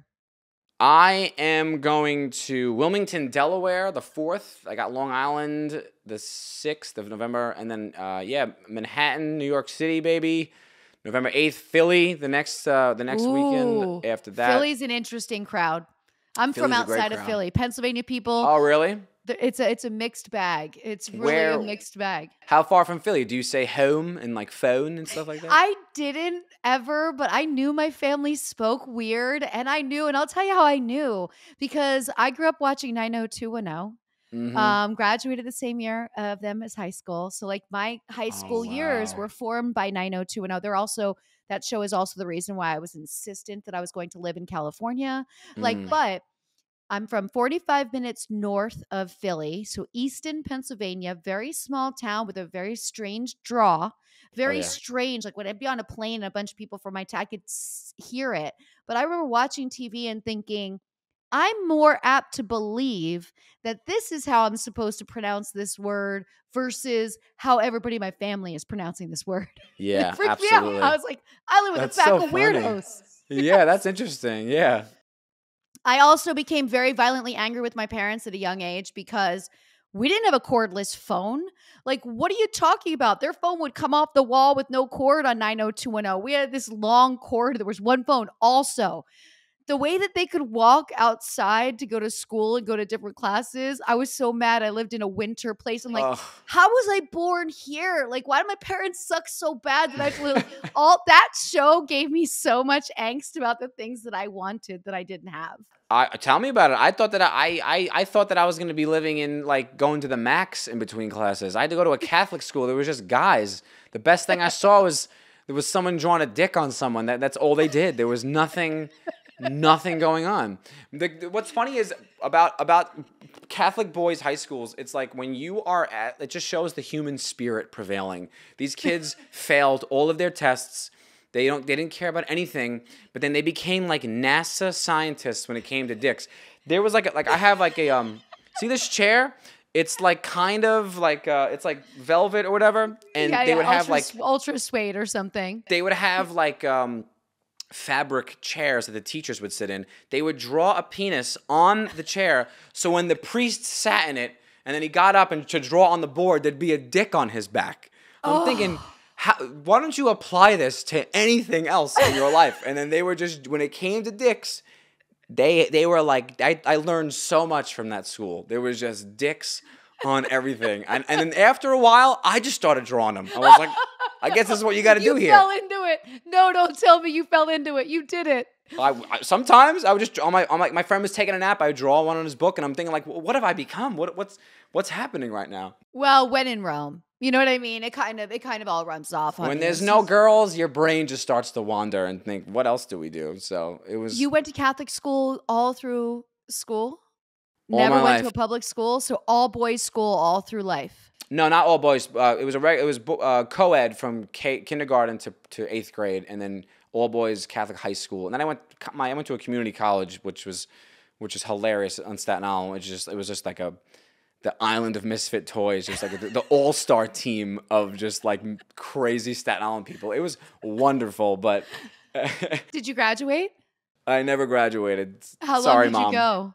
I am going to Wilmington, Delaware, the fourth. I got Long Island, the sixth of November, and then uh, yeah, Manhattan, New York City, baby. November eighth, Philly. The next uh, the next Ooh, weekend after that. Philly's an interesting crowd. I'm from Philly's a great outside of crowd. Philly, Pennsylvania people. Oh, really? th- It's a it's a mixed bag. It's really Where- a mixed bag. How far from Philly? Do you say home and like phone and stuff like that? I didn't ever, but I knew my family spoke weird, and I knew, and I'll tell you how I knew because I grew up watching nine oh two one oh. Mhm. Um, graduated the same year of them as high school. So like my high school years wow. were formed by nine oh two one oh. They're also that show is also the reason why I was insistent that I was going to live in California. Like, Mm. but I'm from forty-five minutes north of Philly, so Easton, Pennsylvania, very small town with a very strange draw. Very yeah. strange. Like when I'd be on a plane and a bunch of people from my town, I could s- hear it. But I remember watching T V and thinking, I'm more apt to believe that this is how I'm supposed to pronounce this word versus how everybody in my family is pronouncing this word. Yeah, It freaked me absolutely. out. I was like, I live with That's a pack so of funny. weirdos. Yeah, that's interesting. Yeah. I also became very violently angry with my parents at a young age because we didn't have a cordless phone. Like, what are you talking about? Their phone would come off the wall with no cord on nine oh two one oh. We had this long cord. There was one phone. Also, the way that they could walk outside to go to school and go to different classes, I was so mad. I lived in a winter place. I'm like, Ugh. how was I born here? Like, why do my parents suck so bad that I have to live? All that show gave me so much angst about the things that I wanted that I didn't have. I tell me about it. I thought that I I, I thought that I was going to be living in like going to the Max in between classes. I had to go to a Catholic school. There was just guys. The best thing I saw was there was someone drawing a dick on someone. That that's all they did. There was nothing nothing going on. The, the- what's funny is about about Catholic boys' high schools. It's like when you are at, it just shows the human spirit prevailing. These kids failed all of their tests. They don't. They didn't care about anything. But then they became like NASA scientists when it came to dicks. There was like a, like I have like a um. See this chair? It's like kind of like uh, it's like velvet or whatever, and Yeah, they yeah, would have ultra like s- ultra suede or something. they would have like um, fabric chairs that the teachers would sit in. They would draw a penis on the chair, so when the priest sat in it, and then he got up and to draw on the board, there'd be a dick on his back. I'm thinking, Oh, how, why don't you apply this to anything else in your life? And then they were just when it came to dicks. They they were like I, I learned so much from that school. There was just dicks on everything. And and then after a while, I just started drawing them. I was like, I guess this is what you got to do you here. fell into it. No, don't tell me you fell into it. You did it. I, I- sometimes I would just on my on my my friend was taking a nap. I would draw one on his book, and I'm thinking like, well, what have I become? What what's what's happening right now? Well, when in Rome, you know what I mean. It kind of it kind of all runs off on When you. there's It's no just- girls, your brain just starts to wander and think, what else do we do? So it was You went to Catholic school all through school. all Never my went to life. a public school, so all boys school all through life. No, not all boys. Uh, it was a reg- it was bo- uh, co-ed from K- kindergarten to, to eighth grade, and then all boys Catholic high school. And then I went co- my I went to a community college, which was which is hilarious on Staten Island. Which just it was just like a the island of misfit toys, just like a, the all star team of just like crazy Staten Island people. It was wonderful, but Did you graduate? I never graduated. How long Sorry, did mom. you go?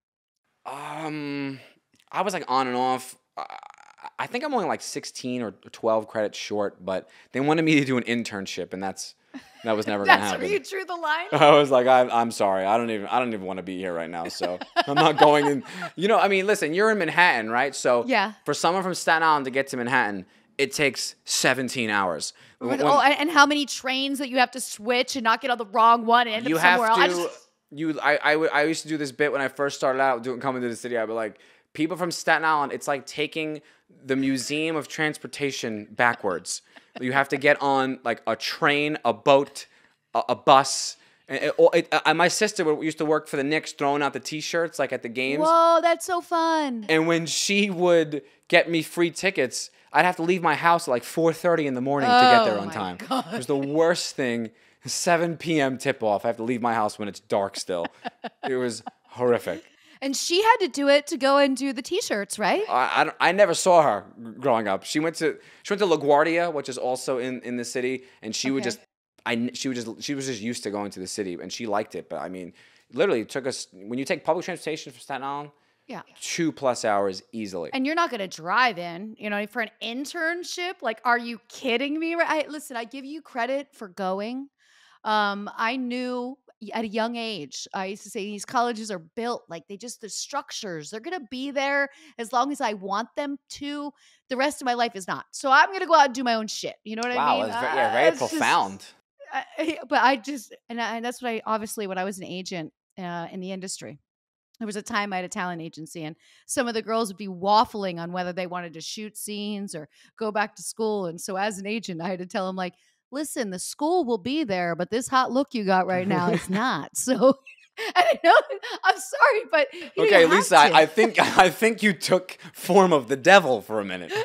Um, I was like on and off. I I think I'm only like sixteen or twelve credits short, but they wanted me to do an internship, and that's that was never gonna That's happen. where you drew the line. I was like, I, I'm sorry, I don't even I don't even want to be here right now, so I'm not going in. You know, I mean, listen, you're in Manhattan, right? So Yeah. for someone from Staten Island to get to Manhattan, it takes seventeen hours. When- oh, and and how many trains that you have to switch and not get on the wrong one and end you up have somewhere else? I to just- you I, I would- I used to do this bit when I first started out doing coming to the city. I'd be like, people from Staten Island, it's like taking the Museum of Transportation backwards. You have to get on like a train, a boat, a, a bus. And it, it, uh, my sister would- used to work for the Knicks, throwing out the T-shirts like at the games. Whoa, that's so fun. And when she would get me free tickets, I'd have to leave my house at like four thirty in the morning to get there Oh on my time. God. It was the worst thing. seven p.m. tip-off. I have to leave my house when it's dark still. It was horrific. And she had to do it to go and do the t-shirts, right? I, I, don't- I never saw her growing up. She went to she went to LaGuardia, which is also in, in the city, and she would Okay. just I kn- she would just she was just used to going to the city, and she liked it. But I mean, literally, it took us when you take public transportation from Staten Island, Yeah. two plus hours easily. And you're not going to drive in, you know, for an internship. Like, are you kidding me? I, listen, I give you credit for going. Um, I knew at a young age, I used to say these colleges are built like they just, the structures, they're going to be there as long as I want them to. The rest of my life is not. So I'm going to go out and do my own shit. You know what I Wow, mean? that's very, yeah, Uh, very it's just- profound. I, but I just, and, I, and that's what I, obviously, when I was an agent uh, in the industry, there was a time I had a talent agency, and some of the girls would be waffling on whether they wanted to shoot scenes or go back to school. And so, as an agent, I had to tell them, like, listen, the school will be there, but this hot look you got right now, it's not. So, I know, I'm sorry, but you know, Okay, you have Lisa, to. I, I think I think you took form of the devil for a minute.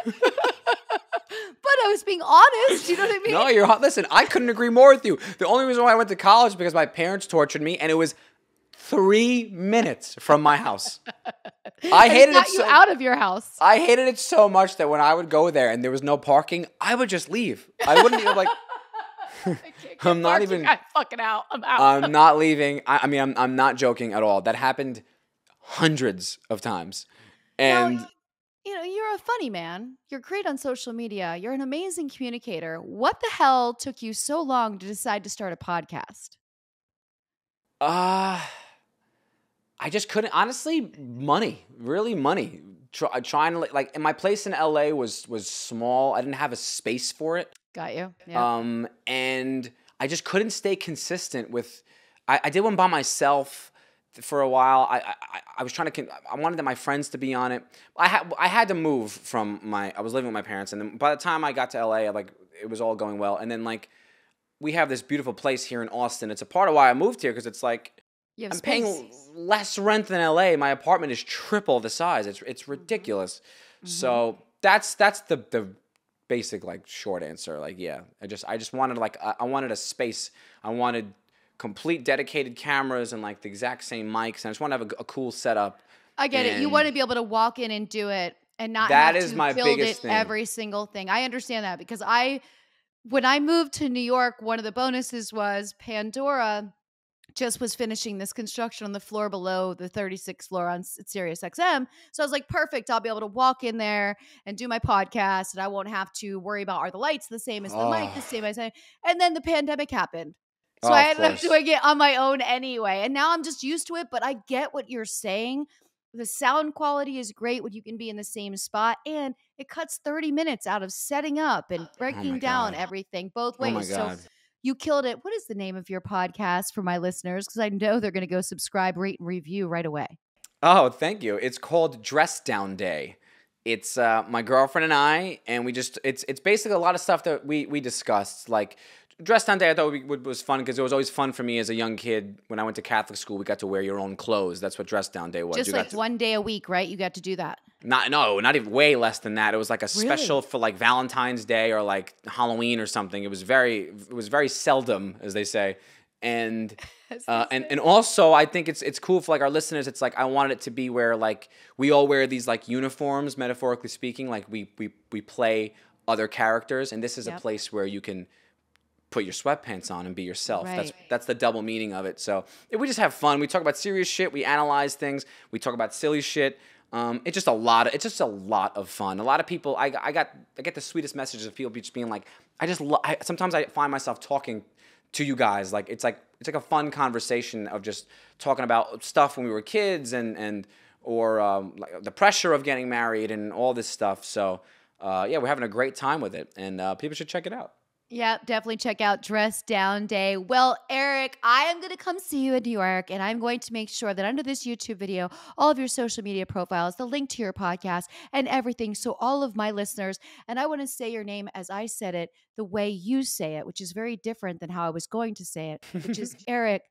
But I was being honest. You know what I mean? No, you're hot. Listen, I couldn't agree more with you. The only reason why I went to college is because my parents tortured me, and it was three minutes from my house. I And hated it got you so. out of your house. I hated it so much that when I would go there and there was no parking, I would just leave. I wouldn't even like. I can't get I'm not parked. even- I'm fucking out. I'm out. I'm not leaving. I, I mean, I'm I'm not joking at all. That happened hundreds of times, and. Now, you know, you're a funny man. You're great on social media. You're an amazing communicator. What the hell took you so long to decide to start a podcast? Uh, I just couldn't. Honestly, money. Really, money. Try, trying to like, and my place in L A was was small. I didn't have a space for it. Got you. Yeah. Um, and I just couldn't stay consistent with. I, I did one by myself for a while. I, I I was trying to. con- I wanted my friends to be on it. I had I had to move from my. I was living with my parents, and then by the time I got to L A, like it was all going well. And then like we have this beautiful place here in Austin. It's a part of why I moved here because it's like you have I'm space. paying less rent than L A. My apartment is triple the size. It's it's ridiculous. So that's that's the the basic like short answer. Like yeah, I just I just wanted like I, I wanted a space. I wanted complete dedicated cameras and like the exact same mics. And I just want to have a, a cool setup. I get it. You and- want to be able to walk in and do it and not That have is to my build it biggest thing. every single thing. I understand that because I when I moved to New York, one of the bonuses was Pandora just was finishing this construction on the floor below the thirty-sixth floor on S- Sirius X M. So I was like, perfect. I'll be able to walk in there and do my podcast, and I won't have to worry about are the lights the same as the mic, the Oh, same as I. And then the pandemic happened. So oh, I of ended up course. doing it on my own anyway. And now I'm just used to it, but I get what you're saying. The sound quality is great when you can be in the same spot, and it cuts thirty minutes out of setting up and Oh breaking my down God. everything both Oh my ways. So God. you killed it. What is the name of your podcast for my listeners? Because I know they're going to go subscribe, rate, and review right away. Oh, thank you. It's called Dress Down Day. It's uh, my girlfriend and I, and we just it's it's basically a lot of stuff that we we discussed. Like Dress Down Day, I thought we, was fun because it was always fun for me as a young kid. When I went to Catholic school, we got to wear your own clothes. That's what Dress Down Day was. Just You like got to, one day a week, right? You got to do that. not no, not even way less than that. It was like a special Really? for like Valentine's Day or like Halloween or something. It was very it was very seldom, as they say. And As uh, they and say. and also I think it's it's cool for like our listeners. It's like I wanted it to be where like we all wear these like uniforms, metaphorically speaking. Like we we we play other characters, and this is a Yep. place where you can put your sweatpants on and be yourself. That's Right. that's the double meaning of it. So we just have fun. We talk about serious shit. We analyze things. We talk about silly shit. Um, it's just a lot of it's just a lot of fun. A lot of people. I I got I get the sweetest messages of people just being like, I just lo- I, sometimes I find myself talking to you guys like it's like it's like a fun conversation of just talking about stuff when we were kids and and or um, like the pressure of getting married and all this stuff. So uh, yeah, we're having a great time with it, and uh, people should check it out. Yep, definitely check out Dress Down Day. Well, Eric, I am going to come see you in New York, and I'm going to make sure that under this YouTube video, all of your social media profiles, the link to your podcast, and everything. So, all of my listeners, and I want to say your name as I said it, the way you say it, which is very different than how I was going to say it, which is Eric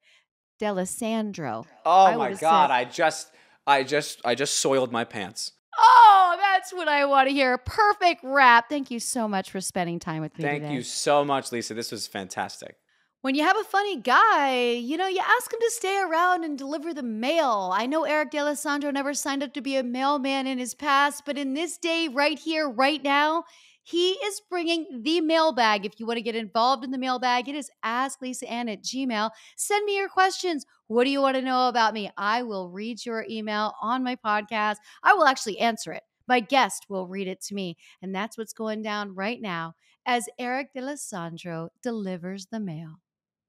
Delisandro. Oh I would my have God! said, I just, I just, I just soiled my pants. oh, that's what I want to hear. Perfect wrap. Thank you so much for spending time with me Thank today. you so much, Lisa. This was fantastic. When you have a funny guy, you know, you ask him to stay around and deliver the mail. I know Eric D'Alessandro never signed up to be a mailman in his past, but in this day, right here, right now, he is bringing the mailbag. If you want to get involved in the mailbag, it is ask lisa ann at gmail. Send me your questions. What do you want to know about me? I will read your email on my podcast. I will actually answer it. My guest will read it to me. And that's what's going down right now as Eric D'Alessandro delivers the mail.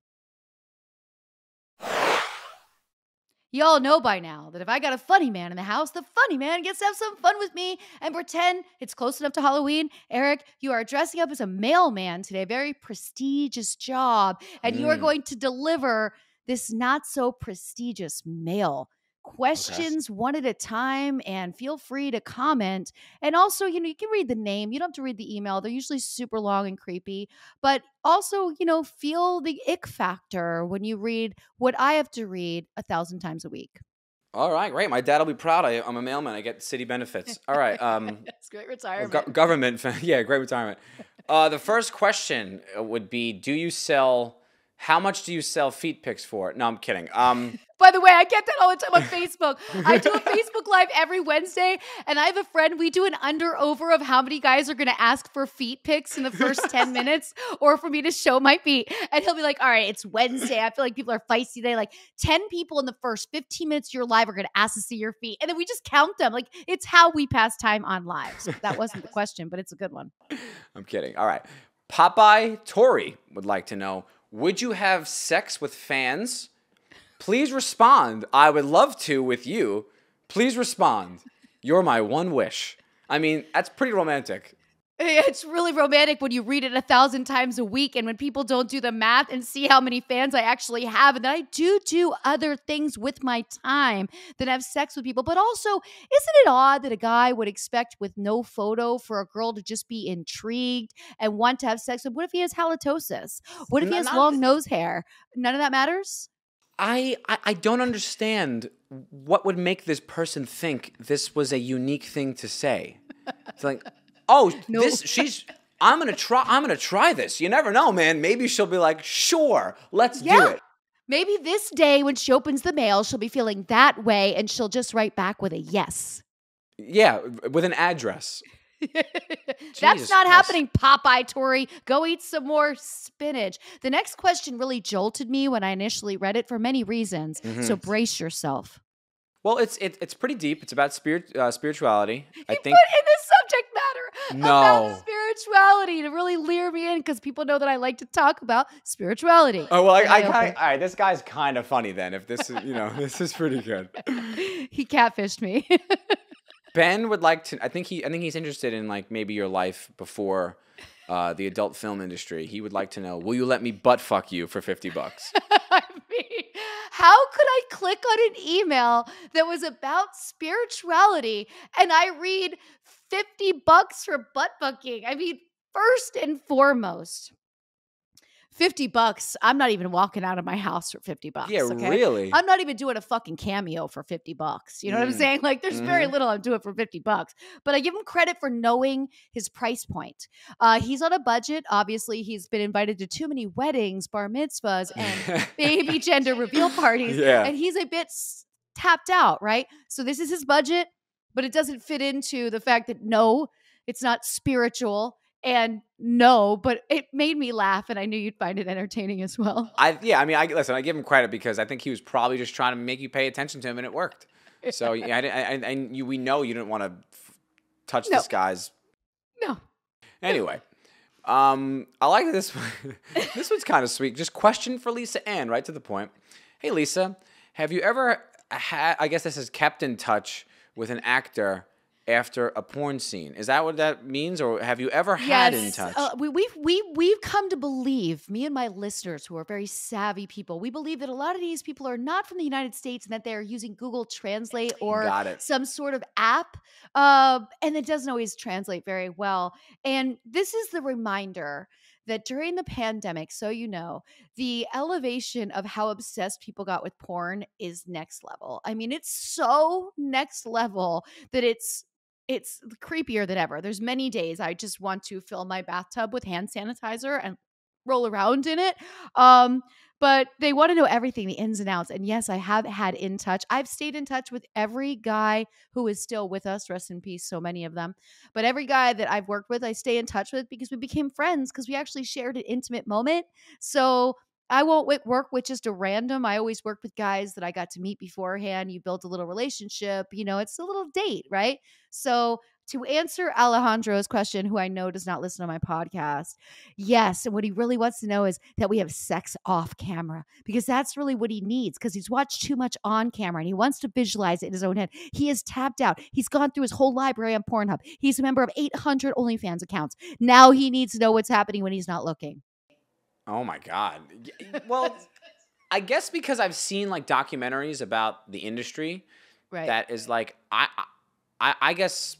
You all know by now that if I got a funny man in the house, the funny man gets to have some fun with me and pretend it's close enough to Halloween. Eric, you are dressing up as a mailman today, a very prestigious job, and you are Mm, going to deliver this not so prestigious mail. okay. Questions one at a time, and feel free to comment. And also, you know, you can read the name. You don't have to read the email. They're usually super long and creepy, but also, you know, feel the ick factor when you read what I have to read a thousand times a week. All right, great. My dad will be proud. I, I'm a mailman. I get city benefits. All right. Um, That's great well, go- retirement. government. Yeah, great retirement. Uh, the first question would be: Do you sell? How much do you sell feet pics for? No, I'm kidding. Um, By the way, I get that all the time on Facebook. I do a Facebook Live every Wednesday, and I have a friend. We do an under over of how many guys are going to ask for feet pics in the first ten minutes or for me to show my feet. And he'll be like, all right, it's Wednesday. I feel like people are feisty today. Like ten people in the first fifteen minutes of your live are going to ask to see your feet. And then we just count them. Like it's how we pass time on lives. That wasn't the question, but it's a good one. I'm kidding. All right. Popeye Tori would like to know: Would you have sex with fans? Please respond. I would love to with you. Please respond. You're my one wish. I mean, that's pretty romantic. It's really romantic when you read it a thousand times a week and when people don't do the math and see how many fans I actually have. And then I do do other things with my time than have sex with people. But also, isn't it odd that a guy would expect with no photo for a girl to just be intrigued and want to have sex with? What if he has halitosis? What if he N- has not- long nose hair? None of that matters? I, I I don't understand what would make this person think this was a unique thing to say. It's like, oh, No. this she's. I'm gonna try. I'm gonna try this. You never know, man. Maybe she'll be like, sure, let's do Yeah. it. Maybe this day when she opens the mail, she'll be feeling that way and she'll just write back with a yes. Yeah, with an address. That's Jesus not Christ. happening, Popeye Tori. Go eat some more spinach. The next question really jolted me when I initially read it for many reasons. So Mm-hmm. brace yourself. Well, it's it, it's pretty deep. It's about spirit uh, spirituality. He I put think in the subject matter about no. spirituality to really lure me in because people know that I like to talk about spirituality. Oh well, I, And I, opened. I all right. This guy's kind of funny then. If this is, you know, this is pretty good. He catfished me. Ben would like to. I think he. I think he's interested in like maybe your life before uh, the adult film industry. He would like to know: will you let me butt fuck you for fifty bucks? I mean, how could I click on an email that was about spirituality and I read fifty bucks for butt fucking? I mean, first and foremost, fifty bucks. I'm not even walking out of my house for fifty bucks. Yeah, Okay. really. I'm not even doing a fucking cameo for fifty bucks. You know what I'm Mm. saying? Like, there's very Mhm. little I'm doing for fifty bucks, but I give him credit for knowing his price point. Uh, he's on a budget. Obviously, he's been invited to too many weddings, bar mitzvahs, and baby gender reveal parties. Yeah. And he's a bit s- tapped out, right? So this is his budget, but it doesn't fit into the fact that no, it's not spiritual. And no, but it made me laugh, and I knew you'd find it entertaining as well. I yeah. I mean, I listen. I give him credit because I think he was probably just trying to make you pay attention to him, and it worked. So yeah, I, I, and you, we know you didn't want to touch No. this guy's. No. Anyway, um, I like this one. This one's kind of sweet. Just question for Lisa Ann, right to the point. Hey, Lisa, have you ever had? I guess this is kept in touch with an actor after a porn scene. Is that what that means, or have you ever had in touch? Uh, we, we've we, we've come to believe, me and my listeners who are very savvy people, we believe that a lot of these people are not from the United States and that they're using Google Translate or Got it. some sort of app, uh, and it doesn't always translate very well. And this is the reminder that during the pandemic, so you know, the elevation of how obsessed people got with porn is next level. I mean, it's so next level that it's it's creepier than ever. There's many days I just want to fill my bathtub with hand sanitizer and roll around in it. Um, but they want to know everything, the ins and outs. And yes, I have had in touch. I've stayed in touch with every guy who is still with us. Rest in peace, so many of them. But every guy that I've worked with, I stay in touch with because we became friends because we actually shared an intimate moment. So I won't w- work with just a random. I always work with guys that I got to meet beforehand. You build a little relationship. You know, it's a little date, right? So to answer Alejandro's question, who I know does not listen to my podcast, yes. And what he really wants to know is that we have sex off camera because that's really what he needs because he's watched too much on camera and he wants to visualize it in his own head. He is tapped out. He's gone through his whole library on Pornhub. He's a member of eight hundred OnlyFans accounts. Now he needs to know what's happening when he's not looking. Oh my God. Y- Well, I guess because I've seen like documentaries about the industry Right. that is like I I I guess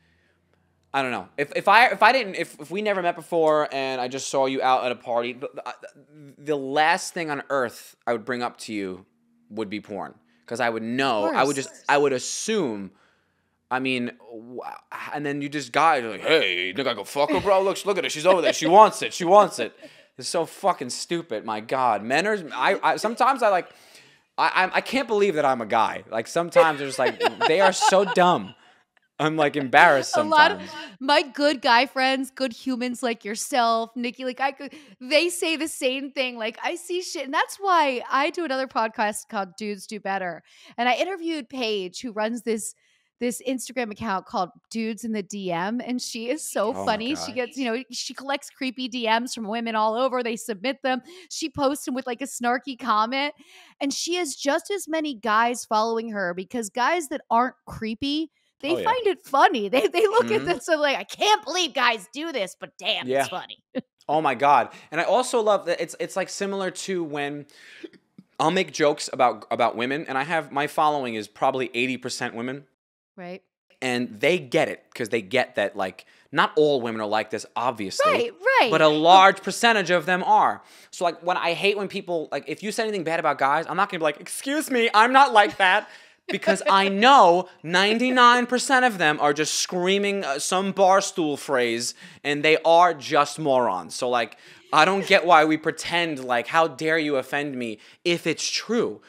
I don't know. If if I if I didn't if, if we never met before and I just saw you out at a party, the, the, the last thing on earth I would bring up to you would be porn because I would know. I would course. just I would assume. I mean, wh- and then you just guys are like, hey, you think I go fuck her, bro? Look, look at her. She's over there. She wants it. She wants it. It's so fucking stupid. My God, men are. I, I sometimes I like. I I I can't believe that I'm a guy. Like sometimes they're just like they are so dumb. I'm like embarrassed A lot of sometimes. my good guy friends, good humans like yourself, Nikki, like I could, they say the same thing. Like I see shit. And that's why I do another podcast called Dudes Do Better. And I interviewed Paige, who runs this this Instagram account called Dudes in the D M. And she is so Oh my funny. She God. gets, you know, she collects creepy D Ms from women all over. They submit them. She posts them with like a snarky comment. And she has just as many guys following her because guys that aren't creepy, they Oh, yeah. find it funny. They they look at Mhm. this and like, I can't believe guys do this, but damn, Yeah. it's funny. Oh my God. And I also love that it's it's like similar to when I'll make jokes about about women, and I have my following is probably eighty percent women. Right. And they get it because they get that like not all women are like this, obviously. Right, right. But a large percentage of them are. So like when I hate when people like if you say anything bad about guys, I'm not gonna be like, excuse me, I'm not like that. Because I know ninety-nine percent of them are just screaming uh, some barstool phrase and they are just morons. So like I don't get why we pretend like how dare you offend me if it's true.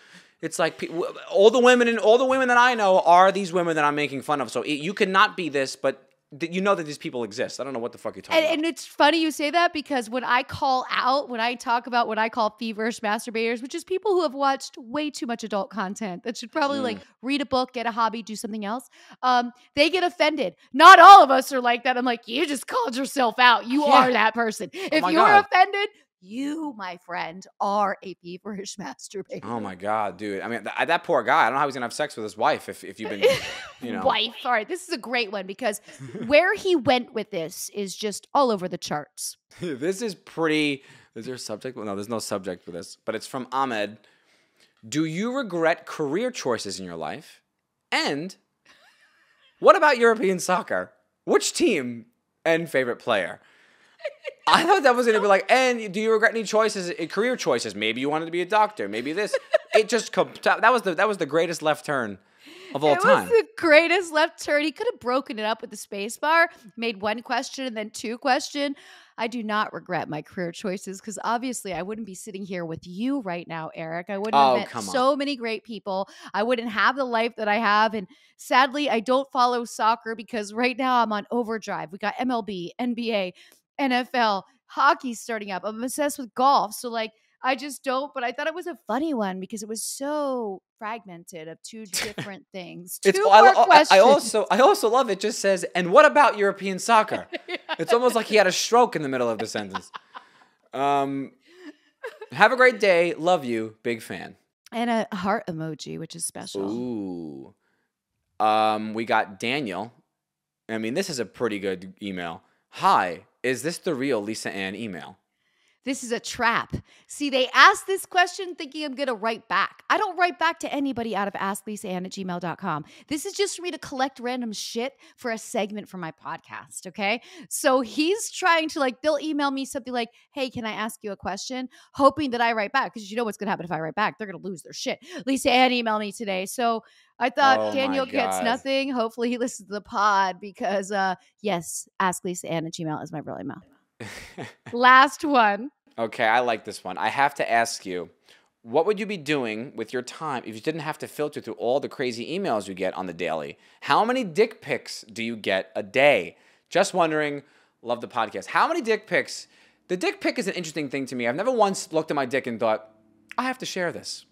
It's like pe- w- all the women and all the women that I know are these women that I'm making fun of. So it, you cannot be this, but th- you know that these people exist. I don't know what the fuck you're talking And, about. and it's funny you say that because when I call out, when I talk about what I call feverish masturbators, which is people who have watched way too much adult content that should probably Mm. like read a book, get a hobby, do something else, um, they get offended. Not all of us are like that. I'm like, you just called yourself out. You Yeah. are that person. Oh If my you're God. offended, you, my friend, are a feverish masturbator. Oh my God, dude. I mean, th- that poor guy. I don't know how he's gonna have sex with his wife if, if you've been, you know. Wife. All right, this is a great one because where he went with this is just all over the charts. This is pretty. Is there a subject? Well, no, there's no subject for this, but it's from Ahmed. Do you regret career choices in your life? And what about European soccer? Which team and favorite player? I thought that was going to be like, and do you regret any choices, eh, career choices? Maybe you wanted to be a doctor. Maybe this. It just com- that was the that was the greatest left turn of all It time. was the greatest left turn. He could have broken it up with the space bar, made one question and then two question. I do not regret my career choices because obviously I wouldn't be sitting here with you right now, Eric. I wouldn't have Oh, met come on. so many great people. I wouldn't have the life that I have. And sadly, I don't follow soccer because right now I'm on overdrive. We got M L B, N B A, N F L, hockey starting up. I'm obsessed with golf. So like I just don't, but I thought it was a funny one because it was so fragmented of two different things. Two It's more I, I, questions. I also I also love it. Just says, and what about European soccer? Yeah. It's almost like he had a stroke in the middle of the sentence. Um, have a great day. Love you. Big fan. And a heart emoji, which is special. Ooh. Um, we got Daniel. I mean, this is a pretty good email. Hi, is this the real Lisa Ann email? This is a trap. See, they asked this question thinking I'm going to write back. I don't write back to anybody out of ask lisa ann at gmail dot com. This is just for me to collect random shit for a segment for my podcast, okay? So he's trying to like, they'll email me something like, hey, can I ask you a question? Hoping that I write back because you know what's going to happen if I write back. They're going to lose their shit. Lisa Ann emailed me today. So I thought Oh my Daniel gets God. nothing. Hopefully he listens to the pod because, uh, yes, ask lisa ann at gmail is my real email. Last one. Okay, I like this one. I have to ask you, what would you be doing with your time if you didn't have to filter through all the crazy emails you get on the daily? How many dick pics do you get a day? Just wondering. Love the podcast. How many dick pics? The dick pic is an interesting thing to me. I've never once looked at my dick and thought, I have to share this.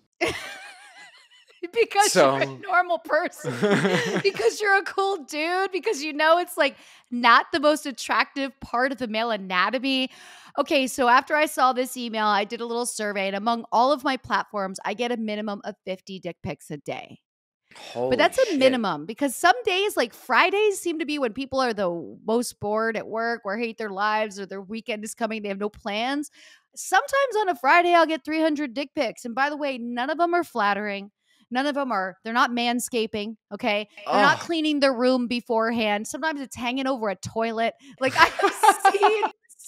Because So- you're a normal person. Because you're a cool dude. Because you know it's like not the most attractive part of the male anatomy. Okay, so after I saw this email, I did a little survey, and among all of my platforms, I get a minimum of fifty dick pics a day. Holy But that's a shit. minimum because some days, like Fridays, seem to be when people are the most bored at work or hate their lives or their weekend is coming. They have no plans. Sometimes on a Friday, I'll get three hundred dick pics. And by the way, none of them are flattering. None of them are, they're not manscaping, okay? They're not Ugh. cleaning their room beforehand. Sometimes it's hanging over a toilet. Like I have seen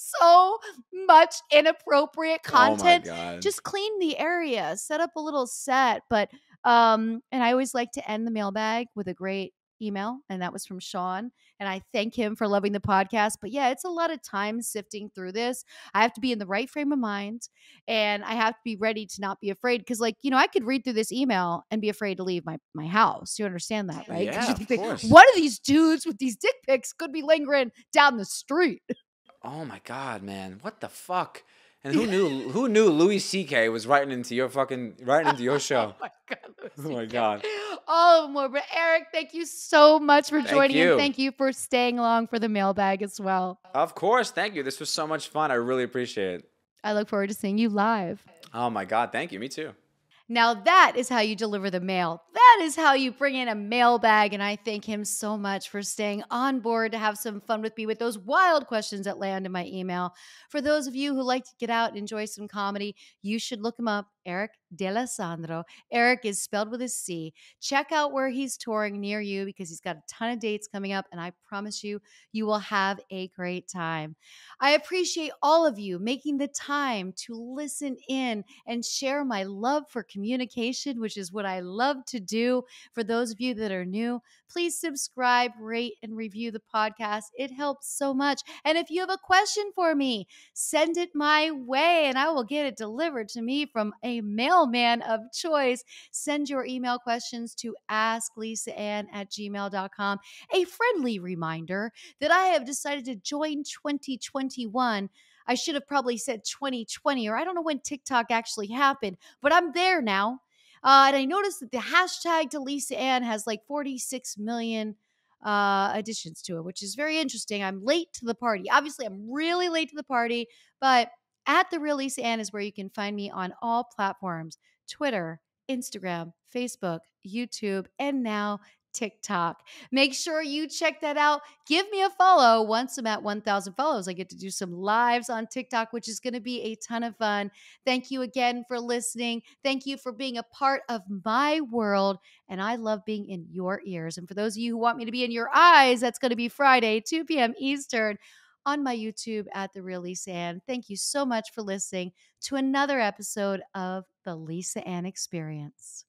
so much inappropriate content. Oh my God. Just clean the area, set up a little set. But um, and I always like to end the mailbag with a great email, and that was from Sean. And I thank him for loving the podcast. But yeah, it's a lot of time sifting through this. I have to be in the right frame of mind, and I have to be ready to not be afraid. Because, like, you know, I could read through this email and be afraid to leave my my house. You understand that, right? 'Cause Yeah, you of think, like, course. one of these dudes with these dick pics could be lingering down the street. Oh my God, man. What the fuck? And who knew who knew Louis C K was writing into your fucking writing into your show? Oh my God. Oh my God. All of them were. But Eric, thank you so much for Thank joining you. and thank you for staying along for the mailbag as well. Of course, thank you. This was so much fun. I really appreciate it. I look forward to seeing you live. Oh my God, thank you. Me too. Now that is how you deliver the mail. That is how you bring in a mailbag. And I thank him so much for staying on board to have some fun with me with those wild questions that land in my email. For those of you who like to get out and enjoy some comedy, you should look him up, Eric D'Alessandro. Eric is spelled with a C. Check out where he's touring near you because he's got a ton of dates coming up. And I promise you, you will have a great time. I appreciate all of you making the time to listen in and share my love for communication, which is what I love to do. For those of you that are new, please subscribe, rate, and review the podcast. It helps so much. And if you have a question for me, send it my way and I will get it delivered to me from a mailman mailman of choice. Send your email questions to asklisaann at gmail dot com. A friendly reminder that I have decided to join twenty twenty-one. I should have probably said twenty twenty, or I don't know when TikTok actually happened, but I'm there now. Uh, and I noticed that the hashtag to Lisa Ann has like forty-six million uh, additions to it, which is very interesting. I'm late to the party. Obviously, I'm really late to the party, but at The Real Lisa Ann is where you can find me on all platforms: Twitter, Instagram, Facebook, YouTube, and now TikTok. Make sure you check that out. Give me a follow. Once I'm at one thousand follows, I get to do some lives on TikTok, which is going to be a ton of fun. Thank you again for listening. Thank you for being a part of my world. And I love being in your ears. And for those of you who want me to be in your eyes, that's going to be Friday, two p.m. Eastern on my YouTube at The Real Lisa Ann. Thank you so much for listening to another episode of The Lisa Ann Experience.